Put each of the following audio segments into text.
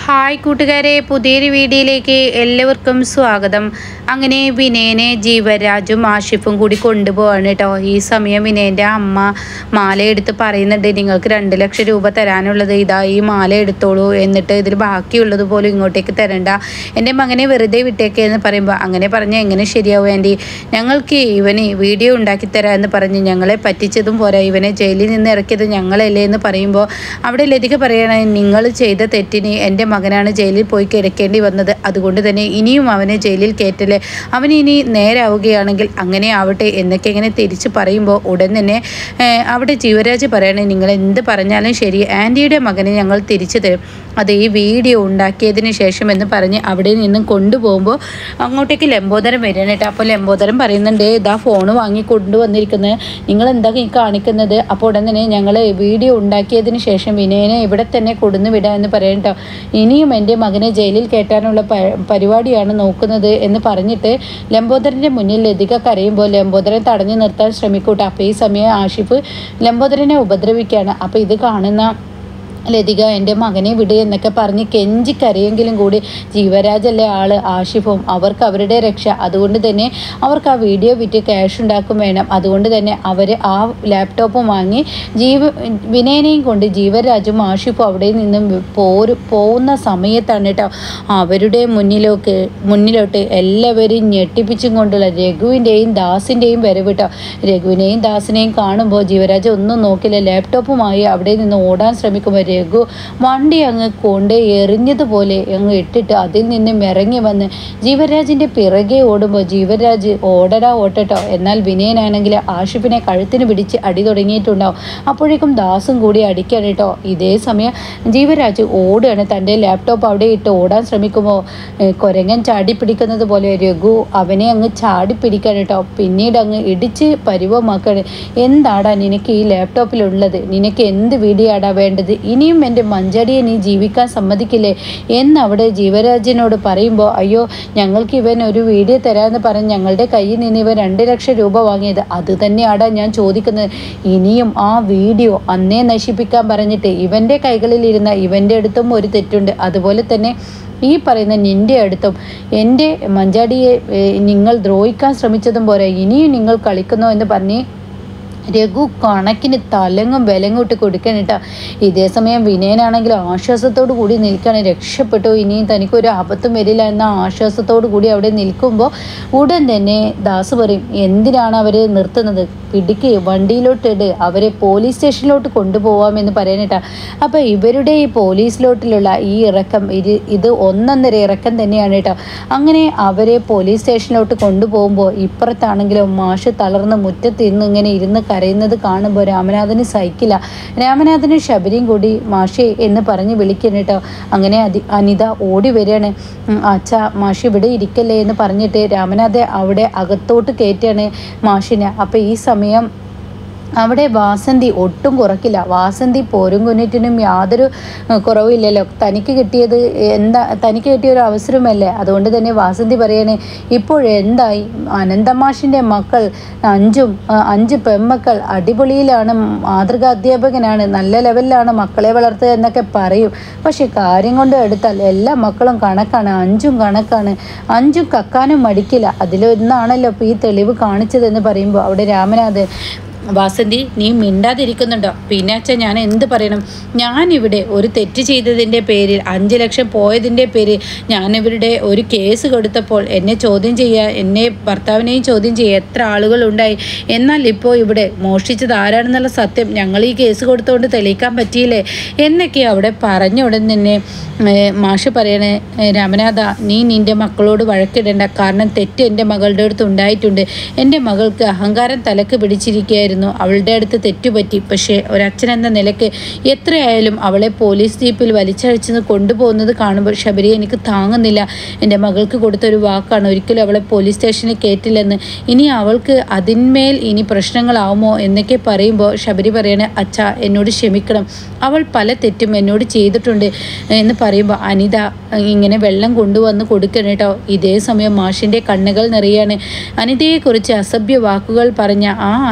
Hi കൂട്ടുകാരെ, പുതിയൊരു വീഡിയോയിലേക്ക് എല്ലാവർക്കും സ്വാഗതം. അങ്ങനെ വിനയനെ ജീവരാജും ആഷിഫും കൂടി കൊണ്ടുപോവാണ് കേട്ടോ. ഈ സമയം വിനയൻ്റെ അമ്മ മാല എടുത്ത് പറയുന്നുണ്ട്, നിങ്ങൾക്ക് 2 ലക്ഷം രൂപ തരാനുള്ളത് ഇതാ, ഈ മാല എടുത്തോളൂ, എന്നിട്ട് ഇതിൽ ബാക്കിയുള്ളത് പോലും ഇങ്ങോട്ടേക്ക് തരണ്ട, എൻ്റെ മകനെ വെറുതെ വിട്ടേക്ക് എന്ന് പറയുമ്പോൾ, അങ്ങനെ പറഞ്ഞാൽ എങ്ങനെ ശരിയാവും ആൻറ്റി, ഞങ്ങൾക്ക് ഇവന് വീഡിയോ ഉണ്ടാക്കി തരാം എന്ന് പറഞ്ഞ് ഞങ്ങളെ പറ്റിച്ചതും പോരാ, ഇവനെ ജയിലിൽ നിന്ന് ഇറക്കിയത് ഞങ്ങളല്ലേ എന്ന് പറയുമ്പോൾ അവിടെ ലതിക പറയണ, നിങ്ങൾ ചെയ്ത തെറ്റിന് എൻ്റെ മകനാണ് ജയിലിൽ പോയി കിടക്കേണ്ടി വന്നത്, അതുകൊണ്ട് തന്നെ ഇനിയും അവനെ ജയിലിൽ കയറ്റല്ലേ, അവൻ ഇനി നേരാവുകയാണെങ്കിൽ അങ്ങനെ ആവട്ടെ എന്നൊക്കെ ഇങ്ങനെ തിരിച്ച് പറയുമ്പോൾ ഉടൻ തന്നെ അവിടെ ജീവരാജ് പറയണേ, നിങ്ങൾ എന്ത് പറഞ്ഞാലും ശരി, ആൻറ്റിയുടെ മകനെ ഞങ്ങൾ തിരിച്ചു തരും, അത് ഈ വീഡിയോ ഉണ്ടാക്കിയതിന് ശേഷം എന്ന് പറഞ്ഞ് അവിടെ നിന്നും കൊണ്ടുപോകുമ്പോൾ അങ്ങോട്ടേക്ക് ലംബോദരം വരികയാണ് കേട്ടോ. അപ്പോൾ ലംബോദരം പറയുന്നുണ്ട്, ഇതാ ഫോണ് വാങ്ങി കൊണ്ടുവന്നിരിക്കുന്നത്, നിങ്ങൾ എന്താ ഈ കാണിക്കുന്നത്? അപ്പോൾ ഉടൻ തന്നെ ഞങ്ങൾ വീഡിയോ ഉണ്ടാക്കിയതിന് ശേഷം വിനയനെ ഇവിടെ തന്നെ കൊടുന്നു വിടാം എന്ന് പറയാം കേട്ടോ. ഇനിയും എൻ്റെ മകനെ ജയിലിൽ കയറ്റാനുള്ള പരിപാടിയാണ് നോക്കുന്നത് എന്ന് പറഞ്ഞിട്ട് ലംബോദരൻ്റെ മുന്നിൽ ലതിക കരയുമ്പോൾ ലംബോദരൻ തടഞ്ഞു നിർത്താൻ ശ്രമിക്കൂട്ടോ. അപ്പോൾ ഈ സമയം ആഷിഫ് ലംബോദരനെ ഉപദ്രവിക്കുകയാണ്. അപ്പോൾ ഇത് കാണുന്ന ലതിക, എൻ്റെ മകനെ വിട് എന്നൊക്കെ പറഞ്ഞ് കരയെങ്കിലും കൂടി ജീവരാജല്ലേ ആള്, ആഷിഫും, അവർക്ക് അവരുടെ രക്ഷ, അതുകൊണ്ട് തന്നെ അവർക്ക് ആ വീഡിയോ വിറ്റ് ക്യാഷ് ഉണ്ടാക്കും വേണം, അതുകൊണ്ട് തന്നെ അവർ ആ ലാപ്ടോപ്പും വാങ്ങി വിനയനെയും കൊണ്ട് ജീവരാജും ആഷിഫും അവിടെ നിന്നും പോകുന്ന സമയത്താണ് കേട്ടോ അവരുടെ മുന്നിലോട്ട് എല്ലാവരും ഞെട്ടിപ്പിച്ചും കൊണ്ടുള്ള രഘുവിൻ്റെയും ദാസിൻ്റെയും വരവ് കേട്ടോ. രഘുവിനെയും ദാസിനെയും കാണുമ്പോൾ ജീവരാജ് ഒന്നും നോക്കില്ല, ലാപ്ടോപ്പുമായി അവിടെ നിന്ന് ഓടാൻ ശ്രമിക്കുമ്പോൾ രഘു വണ്ടി അങ്ങ് കൊണ്ട് എറിഞ്ഞതുപോലെ അങ്ങ് ഇട്ടിട്ട് അതിൽ നിന്നും ഇറങ്ങി വന്ന് ജീവരാജിൻ്റെ പിറകെ ഓടുമ്പോൾ ജീവരാജ് ഓട്ടട്ടോ. എന്നാൽ വിനയനാണെങ്കിൽ ആഷിഫിനെ കഴുത്തിന് പിടിച്ച് അടി തുടങ്ങിയിട്ടുണ്ടാവും. അപ്പോഴേക്കും ദാസും കൂടി അടിക്കാൻ കേട്ടോ. ഇതേ സമയം ജീവരാജ് ഓടുകയാണ്, തൻ്റെ ലാപ്ടോപ്പ് അവിടെ ഇട്ട് ഓടാൻ ശ്രമിക്കുമ്പോൾ കുരങ്ങൻ ചാടിപ്പിടിക്കുന്നത് പോലെ രഘു അവനെ അങ്ങ് ചാടിപ്പിടിക്കാൻ കേട്ടോ. പിന്നീട് അങ്ങ് ഇടിച്ച് പരിവമാക്കാണ്. എന്താടാ നിനക്ക് ഈ ലാപ്ടോപ്പിലുള്ളത്? നിനക്ക് എന്ത് വീഡിയോ ആടാ വേണ്ടത്? ഇനിയും എൻ്റെ മഞ്ചടിയെ നീ ജീവിക്കാൻ സമ്മതിക്കില്ലേ എന്നവിടെ ജീവരാജിനോട് പറയുമ്പോൾ, അയ്യോ ഞങ്ങൾക്ക് ഇവൻ ഒരു വീഡിയോ തരാമെന്ന് പറഞ്ഞ് ഞങ്ങളുടെ കയ്യിൽ നിന്ന് ഇവൻ 2 ലക്ഷം രൂപ വാങ്ങിയത്, അത് തന്നെയാടാ ഞാൻ ചോദിക്കുന്നത്. ഇനിയും ആ വീഡിയോ അന്നേ നശിപ്പിക്കാൻ പറഞ്ഞിട്ട് ഇവൻ്റെ കൈകളിലിരുന്ന ഇവൻ്റെ അടുത്തും ഒരു തെറ്റുണ്ട്, അതുപോലെ തന്നെ ഈ പറയുന്ന നിൻ്റെ അടുത്തും എൻ്റെ മഞ്ചാടിയെ നിങ്ങൾ ദ്രോഹിക്കാൻ ശ്രമിച്ചതും പോരാ, ഇനിയും നിങ്ങൾ കളിക്കുന്നോ എന്ന് പറഞ്ഞ് രഘു കണക്കിന് തലങ്ങും വിലങ്ങോട്ട് കൊടുക്കാനിട്ട. ഇതേ സമയം വിനയനാണെങ്കിൽ ആശ്വാസത്തോടു കൂടി നിൽക്കുകയാണ്, രക്ഷപ്പെട്ടു, ഇനിയും തനിക്കൊരു ആപത്തും വരില്ല എന്ന ആശ്വാസത്തോടു കൂടി അവിടെ നിൽക്കുമ്പോൾ ഉടൻ തന്നെ ദാസ് പറയും, എന്തിനാണ് അവർ നിർത്തുന്നത്, പിടിക്ക്, വണ്ടിയിലോട്ടിട്, അവരെ പോലീസ് സ്റ്റേഷനിലോട്ട് കൊണ്ടുപോകാമെന്ന് പറയാനിട്ട. അപ്പോൾ ഇവരുടെ ഈ പോലീസിലോട്ടിലുള്ള ഈ ഇറക്കം ഇത് 1.5 ഇറക്കം തന്നെയാണ് കേട്ടോ. അങ്ങനെ അവരെ പോലീസ് സ്റ്റേഷനിലോട്ട് കൊണ്ടുപോകുമ്പോൾ ഇപ്പുറത്താണെങ്കിലും മാഷ് തളർന്ന് മുറ്റത്തിരുന്ന് ഇങ്ങനെ ഇരുന്ന് കരയുന്നത് കാണുമ്പോൾ രാമനാഥന് സഹിക്കില്ല. രാമനാഥനും ശബരിയും കൂടി മാഷേ എന്ന് പറഞ്ഞ് വിളിക്കണം കേട്ടോ. അങ്ങനെ അനിത ഓടി വരികയാണ്. അച്ഛാ, മാഷി ഇവിടെ ഇരിക്കല്ലേ എന്ന് പറഞ്ഞിട്ട് രാമനാഥൻ അവിടെ അകത്തോട്ട് കയറ്റാണ് മാഷിനെ. അപ്പോൾ ഈ സമയം അവിടെ വാസന്തി ഒട്ടും കുറക്കില്ല. വാസന്തി പോരും കുഞ്ഞിറ്റിനും യാതൊരു കുറവില്ലല്ലോ, തനിക്ക് കിട്ടിയത് തനിക്ക് കിട്ടിയൊരു അവസരമല്ലേ, അതുകൊണ്ട് തന്നെ വാസന്തി പറയണേ, ഇപ്പോഴെന്തായി, അനന്തമാഷിൻ്റെ മക്കൾ 5 പെൺമക്കൾ അടിപൊളിയിലാണ്, മാതൃകാ അധ്യാപകനാണ്, നല്ല ലെവലിലാണ് മക്കളെ വളർത്തുക എന്നൊക്കെ പറയും, പക്ഷെ കാര്യം കൊണ്ട് എടുത്താൽ എല്ലാ മക്കളും കണക്കാണ്, 5ഉം കണക്കാണ്, 5ഉം കക്കാനും മടിക്കില്ല, അതിലൊന്നാണല്ലോ ഇപ്പോൾ ഈ തെളിവ് കാണിച്ചതെന്ന് പറയുമ്പോൾ അവിടെ രാമനാഥൻ, വാസന്തി നീ മിണ്ടാതിരിക്കുന്നുണ്ടോ? പിന്നെ അച്ഛൻ ഞാൻ എന്ത് പറയണം, ഞാനിവിടെ ഒരു തെറ്റ് ചെയ്തതിൻ്റെ പേരിൽ 5 ലക്ഷം പോയതിൻ്റെ പേരിൽ ഞാനിവരുടെ ഒരു കേസ് കൊടുത്തപ്പോൾ എന്നെ ചോദ്യം ചെയ്യുക, എന്നെ ഭർത്താവിനെയും ചോദ്യം ചെയ്യുക എത്ര ആളുകളുണ്ടായി, എന്നാൽ ഇപ്പോൾ ഇവിടെ മോഷ്ടിച്ചത് ആരാണെന്നുള്ള സത്യം ഞങ്ങൾ ഈ കേസ് കൊടുത്തുകൊണ്ട് തെളിയിക്കാൻ പറ്റിയില്ലേ എന്നൊക്കെ അവിടെ പറഞ്ഞ ഉടൻ തന്നെ മാഷ് പറയണേ, രാമനാഥ നീ നിൻ്റെ മക്കളോട് വഴക്കിടേണ്ട, കാരണം തെറ്റ് എൻ്റെ മകളുടെ അടുത്ത് ഉണ്ടായിട്ടുണ്ട്, എൻ്റെ മകൾക്ക് അഹങ്കാരം തലക്ക് പിടിച്ചിരിക്കുകയായിരുന്നു, അവളുടെ അടുത്ത് തെറ്റുപറ്റി, പക്ഷേ ഒരച്ഛൻ എന്ന നിലയ്ക്ക് എത്രയായാലും അവളെ പോലീസ് ജീപ്പിൽ വലിച്ചഴിച്ച് കൊണ്ടുപോകുന്നത് കാണുമ്പോൾ ശബരി എനിക്ക് താങ്ങുന്നില്ല, എൻ്റെ മകൾക്ക് കൊടുത്തൊരു വാക്കാണ്, ഒരിക്കലും അവളെ പോലീസ് സ്റ്റേഷനിൽ കയറ്റില്ലെന്ന്, ഇനി അവൾക്ക് അതിന്മേൽ ഇനി പ്രശ്നങ്ങളാവുമോ എന്നൊക്കെ പറയുമ്പോൾ ശബരി പറയണേ, അച്ഛാ എന്നോട് ക്ഷമിക്കണം, അവൾ പല തെറ്റും എന്നോട് ചെയ്തിട്ടുണ്ട് എന്ന് പറയുമ്പോൾ അനിത ഇങ്ങനെ വെള്ളം കൊണ്ടുവന്ന് കൊടുക്കണം കേട്ടോ. ഇതേ സമയം മാഷിൻ്റെ കണ്ണുകൾ നിറയാണ്. അനിതയെക്കുറിച്ച് അസഭ്യ വാക്കുകൾ പറഞ്ഞ ആ അനിത തന്നെ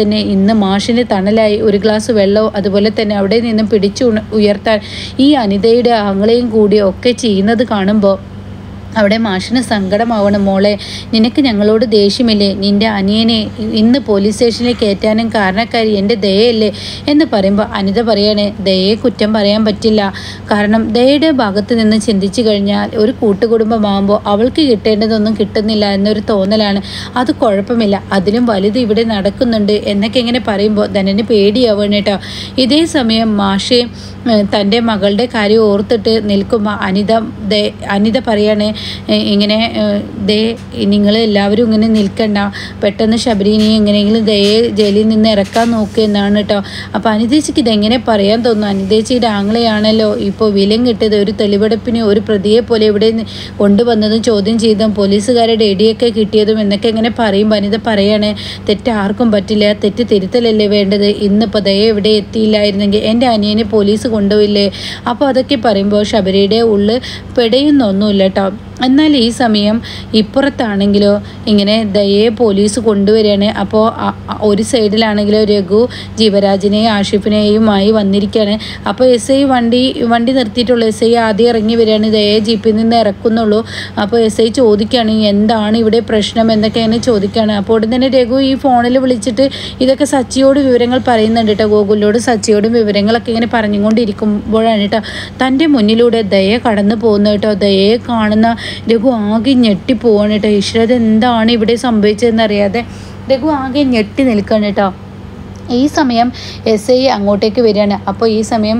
തന്നെ ഇന്ന് മാഷിന് തണലായി ഒരു ഗ്ലാസ് വെള്ളവും അതുപോലെ തന്നെ അവിടെ നിന്നും പിടിച്ചു ഉയർത്താൻ ഈ അനിതയുടെ ആങ്ങളെയും കൂടി ഒക്കെ ചെയ്യുന്നത് കാണുമ്പോൾ അവിടെ മാഷിന് സങ്കടമാവണം. മോളെ, നിനക്ക് ഞങ്ങളോട് ദേഷ്യമില്ലേ? നിൻ്റെ അനിയനെ ഇന്ന് പോലീസ് സ്റ്റേഷനിൽ കയറ്റാനും കാരണക്കാരി എൻ്റെ ദയയല്ലേ എന്ന് പറയുമ്പോൾ അനിത പറയാണ്, ദയയെ കുറ്റം പറയാൻ പറ്റില്ല. കാരണം ദയയുടെ ഭാഗത്ത് നിന്ന് ചിന്തിച്ചു കഴിഞ്ഞാൽ ഒരു കൂട്ടുകുടുംബമാകുമ്പോൾ അവൾക്ക് കിട്ടേണ്ടതൊന്നും കിട്ടുന്നില്ല എന്നൊരു തോന്നലാണ്. അത് കുഴപ്പമില്ല, അതിലും വലുത് ഇവിടെ നടക്കുന്നുണ്ട് എന്നൊക്കെ ഇങ്ങനെ പറയുമ്പോൾ ധനന് പേടിയാവണം കേട്ടോ. ഇതേ സമയം മാഷ് തൻ്റെ മകളുടെ കാര്യം ഓർത്തിട്ട് നിൽക്കുമ്പോൾ അനിത പറയാണ്, ഇങ്ങനെ നിങ്ങൾ എല്ലാവരും ഇങ്ങനെ നിൽക്കണ്ട, പെട്ടെന്ന് ശബരിനെ എങ്ങനെയെങ്കിലും ദയെ ജയിലിൽ നിന്ന് ഇറക്കാൻ നോക്കുക എന്നാണ് കേട്ടോ. അപ്പോൾ അനിതേച്ചിക്ക് ഇതെങ്ങനെ പറയാൻ തോന്നുന്നു? അനിതേച്ചിയുടെ ആങ്ങളെയാണല്ലോ ഇപ്പോൾ വിലം കിട്ടിയത്. ഒരു തെളിവെടുപ്പിന് ഒരു പ്രതിയെ പോലെ ഇവിടെ കൊണ്ടുവന്നതും ചോദ്യം ചെയ്തും പോലീസുകാരുടെ ഇടിയൊക്കെ കിട്ടിയതും എന്നൊക്കെ ഇങ്ങനെ പറയുമ്പോൾ അനിത പറയാണ്, തെറ്റ് ആർക്കും പറ്റില്ല, തെറ്റ് തിരുത്തലല്ലേ വേണ്ടത്. ഇന്നിപ്പോൾ ദയ ഇവിടെ എത്തിയില്ലായിരുന്നെങ്കിൽ എൻ്റെ അനിയനെ പോലീസ് കൊണ്ടുപോയില്ലേ? അപ്പോൾ അതൊക്കെ പറയുമ്പോൾ ശബരിയുടെ ഉള്ളിൽ പെടയുന്നൊന്നുമില്ല കേട്ടോ. എന്നാൽ ഈ സമയം ഇപ്പുറത്താണെങ്കിലോ ഇങ്ങനെ ദയയെ പോലീസ് കൊണ്ടുവരികയാണ്. അപ്പോൾ ഒരു സൈഡിലാണെങ്കിലോ രഘു ജീവരാജിനെയും ആഷിഫിനെയുമായി വന്നിരിക്കുകയാണ്. അപ്പോൾ എസ് ഐ വണ്ടി നിർത്തിയിട്ടുള്ളൂ. എസ് ഐ ആദ്യം ഇറങ്ങി വരികയാണ്, ദയയെ ജീപ്പിൽ നിന്ന് ഇറക്കുന്നുള്ളൂ. അപ്പോൾ എസ് ഐ ചോദിക്കുകയാണ്, എന്താണ് ഇവിടെ പ്രശ്നം എന്നൊക്കെ അങ്ങനെ ചോദിക്കുകയാണ്. അപ്പോൾ ഉടൻ തന്നെ രഘു ഈ ഫോണിൽ വിളിച്ചിട്ട് ഇതൊക്കെ സച്ചിയോട് വിവരങ്ങൾ പറയുന്നുണ്ട് കേട്ടോ. ഗോകുലിനോട് സച്ചിയോടും വിവരങ്ങളൊക്കെ ഇങ്ങനെ പറഞ്ഞുകൊണ്ടിരിക്കുമ്പോഴാണ് കേട്ടോ തൻ്റെ മുന്നിലൂടെ ദയ കടന്നു പോകുന്നത് കേട്ടോ. ദയയെ കാണുന്ന രഘു ആകെ ഞെട്ടിപ്പോവാണ് കേട്ടോ. ഈശ്വര, എന്താണ് ഇവിടെ സംഭവിച്ചതെന്നറിയാതെ രഘു ആകെ ഞെട്ടി നിൽക്കുകയാണ് കേട്ടോ. ഈ സമയം എസ് ഐ അങ്ങോട്ടേക്ക് വരികയാണ്. അപ്പോൾ ഈ സമയം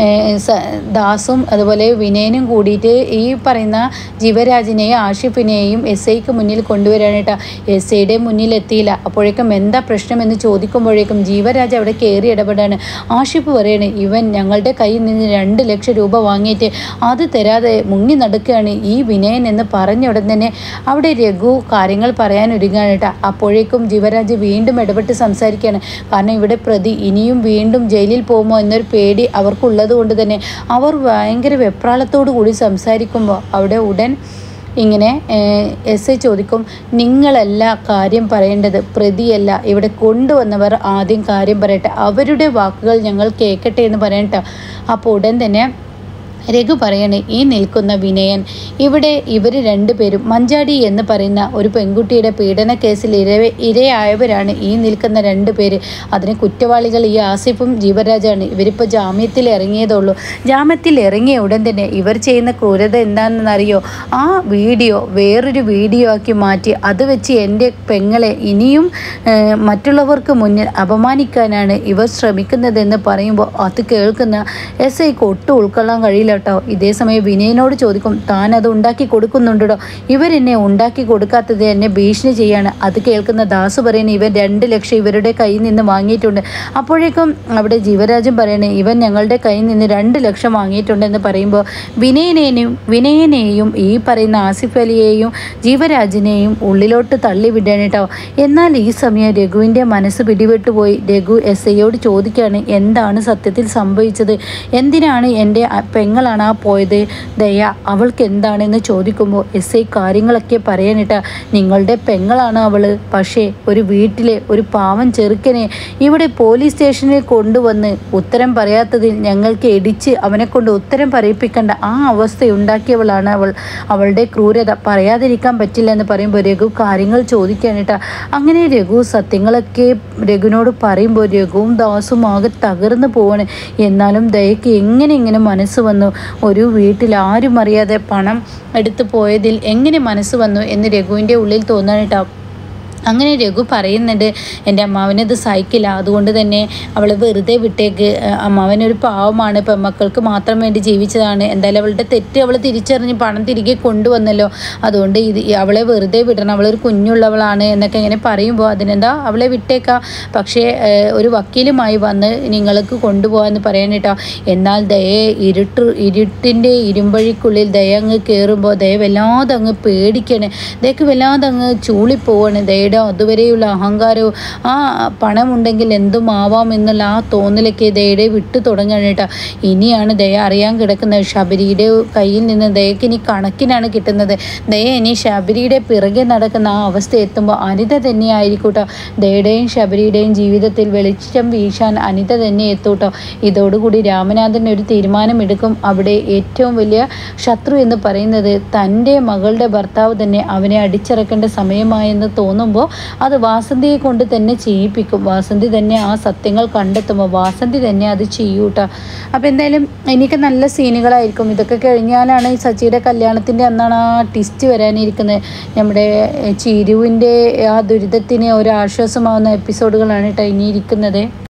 ദാസും അതുപോലെ വിനയനും കൂടിയിട്ട് ഈ പറയുന്ന ജീവരാജിനെയും ആഷിഫിനെയും എസ് ഐക്ക് മുന്നിൽ കൊണ്ടുവരികയാണ് കേട്ടോ. എസ് ഐയുടെ മുന്നിൽ എത്തിയില്ല. അപ്പോഴേക്കും എന്താ പ്രശ്നമെന്ന് ചോദിക്കുമ്പോഴേക്കും ജീവരാജ് അവിടെ കയറി ഇടപെടാണ്. ആഷിഫ് പറയാണ്, ഇവൻ ഞങ്ങളുടെ കയ്യിൽ നിന്ന് 2 ലക്ഷം രൂപ വാങ്ങിയിട്ട് അത് തരാതെ മുങ്ങി നടക്കുകയാണ് ഈ വിനയൻ എന്ന് പറഞ്ഞ ഉടൻ തന്നെ അവിടെ രഘു കാര്യങ്ങൾ പറയാൻ ഒരുങ്ങുകയാണ് കേട്ടോ. അപ്പോഴേക്കും ജീവരാജ് വീണ്ടും ഇടപെട്ട് സംസാരിക്കുകയാണ്. കാരണം ഇവിടെ പ്രതി ഇനിയും വീണ്ടും ജയിലിൽ പോകുമോ എന്നൊരു പേടി അവർക്കുള്ളത് കൊണ്ട് തന്നെ അവർ ഭയങ്കര വെപ്രാളത്തോടു കൂടി സംസാരിക്കുമ്പോൾ അവിടെ ഉടൻ ഇങ്ങനെ എസ് ഐ ചോദിക്കും, നിങ്ങളല്ല കാര്യം പറയേണ്ടത്, പ്രതിയല്ല, ഇവിടെ കൊണ്ടുവന്നവർ ആദ്യം കാര്യം പറയട്ടെ, അവരുടെ വാക്കുകൾ ഞങ്ങൾ കേൾക്കട്ടെ എന്ന് പറയട്ടെ. അപ്പോൾ ഉടൻ തന്നെ രഘു പറയണേ, ഈ നിൽക്കുന്ന വിനയൻ, ഇവിടെ ഇവർ 2 പേരും മഞ്ചാടി എന്ന് പറയുന്ന ഒരു പെൺകുട്ടിയുടെ പീഡന കേസിൽ ഇരയായവരാണ് ഈ നിൽക്കുന്ന 2 പേര്. അതിന് കുറ്റവാളികൾ ഈ ആസിഫും ജീവരാജാണ്. ഇവരിപ്പോൾ ജാമ്യത്തിൽ ഇറങ്ങിയതുള്ളൂ. ജാമ്യത്തിൽ ഇറങ്ങിയ ഉടൻ തന്നെ ഇവർ ചെയ്യുന്ന ക്രൂരത എന്താണെന്നറിയോ? ആ വീഡിയോ വേറൊരു വീഡിയോ ആക്കി മാറ്റി അത് വെച്ച് എൻ്റെ പെങ്ങളെ ഇനിയും മറ്റുള്ളവർക്ക് മുന്നിൽ അപമാനിക്കാനാണ് ഇവർ ശ്രമിക്കുന്നതെന്ന് പറയുമ്പോൾ അത് കേൾക്കുന്ന എസ് ഐക്ക് ഒട്ടും ഉൾക്കൊള്ളാൻ കഴിയില്ല കേട്ടോ. ഇതേ സമയം വിനയനോട് ചോദിക്കും, താൻ അത് ഉണ്ടാക്കി കൊടുക്കുന്നുണ്ടോ? ഇവരെന്നെ ഉണ്ടാക്കി കൊടുക്കാത്തത് എന്നെ ഭീഷണി ചെയ്യാണ്. അത് കേൾക്കുന്ന ദാസു പറയുന്നത്, ഇവൻ 2 ലക്ഷം ഇവരുടെ കയ്യിൽ നിന്ന് വാങ്ങിയിട്ടുണ്ട്. അപ്പോഴേക്കും അവിടെ ജീവരാജൻ പറയണേ, ഇവൻ ഞങ്ങളുടെ കയ്യിൽ നിന്ന് 2 ലക്ഷം വാങ്ങിയിട്ടുണ്ടെന്ന് പറയുമ്പോൾ വിനയനെയും ഈ പറയുന്ന ആസിഫ് അലിയെയും ജീവരാജിനെയും ഉള്ളിലോട്ട് തള്ളിവിടാണ് കേട്ടോ. എന്നാൽ ഈ സമയം രഘുവിൻ്റെ മനസ്സ് പിടിവിട്ടുപോയി. രഘു എസ് ഐയോട് ചോദിക്കുകയാണ്, എന്താണ് സത്യത്തിൽ സംഭവിച്ചത്? എന്തിനാണ് എൻ്റെ പെങ്ങളാണ് ആ പോയത്? ദയ, അവൾക്ക് എന്താണെന്ന് ചോദിക്കുമ്പോൾ എസ് ഐ കാര്യങ്ങളൊക്കെ പറയാനിട്ട, നിങ്ങളുടെ പെങ്ങളാണ് അവൾ. പക്ഷേ ഒരു വീട്ടിലെ ഒരു പാവം ചെറുക്കനെ ഇവിടെ പോലീസ് സ്റ്റേഷനിൽ കൊണ്ടുവന്ന് ഉത്തരം പറയാത്തതിൽ ഞങ്ങൾക്ക് ഇടിച്ച് അവനെ കൊണ്ട് ഉത്തരം പറയിപ്പിക്കേണ്ട ആ അവസ്ഥയുണ്ടാക്കിയവളാണ് അവൾ. അവളുടെ ക്രൂരത പറയാതിരിക്കാൻ പറ്റില്ല എന്ന് പറയുമ്പോൾ രഘു കാര്യങ്ങൾ ചോദിക്കാനിട്ട. അങ്ങനെ രഘു സത്യങ്ങളൊക്കെ രഘുവിനോട് പറയുമ്പോൾ രഘുവും ദാസും ആകെ തകർന്നു പോവാണ്. എന്നാലും ദയക്ക് എങ്ങനെ മനസ്സ് വന്നു? ഒരു വീട്ടിൽ ആരും അറിയാതെ പണം എടുത്തു പോയതിൽ എങ്ങനെ മനസ്സ് വന്നു എന്ന് രഘുവിൻ്റെ ഉള്ളിൽ തോന്നാനിട്ടാ. അങ്ങനെ രഘു പറയുന്നുണ്ട്, എൻ്റെ അമ്മാവനത് സഹിക്കില്ല, അതുകൊണ്ട് തന്നെ അവളെ വെറുതെ വിട്ടേക്ക്. അമ്മാവനൊരു പാവമാണ്, പെൺമക്കൾക്ക് മാത്രം വേണ്ടി ജീവിച്ചതാണ്. എന്തായാലും അവളുടെ തെറ്റ് അവൾ തിരിച്ചറിഞ്ഞ് പണം തിരികെ കൊണ്ടുവന്നല്ലോ, അതുകൊണ്ട് അവളെ വെറുതെ വിടണം, അവളൊരു കുഞ്ഞുള്ളവളാണ് എന്നൊക്കെ ഇങ്ങനെ പറയുമ്പോൾ അതിനെന്താ അവളെ വിട്ടേക്കാം, പക്ഷേ ഒരു വക്കീലുമായി വന്ന് നിങ്ങൾക്ക് കൊണ്ടുപോകാമെന്ന് പറയാൻ കേട്ടോ. എന്നാൽ ദയെ ഇരുട്ടിൻ്റെ ഇരുമ്പഴിക്കുള്ളിൽ ദയ അങ്ങ് കയറുമ്പോൾ ദയ വല്ലാതെ അങ്ങ് പേടിക്കണേ. ദയക്ക് വല്ലാതെ അങ്ങ് ചൂളിപ്പോവാണ്. ദയയുടെ പിന്നീട് അതുവരെയുള്ള അഹങ്കാരവും ആ പണമുണ്ടെങ്കിൽ എന്തും ആവാം എന്നുള്ള ആ തോന്നലൊക്കെ ദയയുടെ വിട്ടു തുടങ്ങണം കേട്ടോ. ഇനിയാണ് ദയ അറിയാൻ കിടക്കുന്നത്. ശബരിയുടെ കയ്യിൽ നിന്ന് ദയക്ക് ഇനി കണക്കിനാണ് കിട്ടുന്നത്. ദയ ഇനി ശബരിയുടെ പിറകെ നടക്കുന്ന ആ അവസ്ഥ എത്തുമ്പോൾ അനിത തന്നെ ആയിരിക്കൂട്ടോ ദയയുടെയും ശബരിയുടെയും ജീവിതത്തിൽ വെളിച്ചം വീശാൻ അനിത തന്നെ എത്തൂട്ടോ. ഇതോടുകൂടി രാമനാഥൻ ഒരു തീരുമാനമെടുക്കും. അവിടെ ഏറ്റവും വലിയ ശത്രു എന്ന് പറയുന്നത് തൻ്റെ മകളുടെ ഭർത്താവ് തന്നെ അവനെ അടിച്ചിറക്കേണ്ട സമയമായെന്ന് തോന്നുമ്പോൾ അത് വാസന്തിയെ കൊണ്ട് തന്നെ ചെയ്യിപ്പിക്കും. വാസന്തി തന്നെ ആ സത്യങ്ങൾ കണ്ടെത്തുമ്പോൾ വാസന്തി തന്നെ അത് ചെയ്യൂട്ടോ. അപ്പോൾ എന്തായാലും എനിക്ക് നല്ല സീനുകളായിരിക്കും. ഇതൊക്കെ കഴിഞ്ഞാലാണ് ഈ സച്ചിയുടെ കല്യാണത്തിൻ്റെ അന്നാണ് ആ ട്വിസ്റ്റ് വരാനിരിക്കുന്നത്. നമ്മുടെ ചിരുവിൻ്റെ ആ ദുരിതത്തിന് ഒരു ആശ്വാസമാവുന്ന എപ്പിസോഡുകളാണ് കേട്ടോ ഇനിയിരിക്കുന്നത്.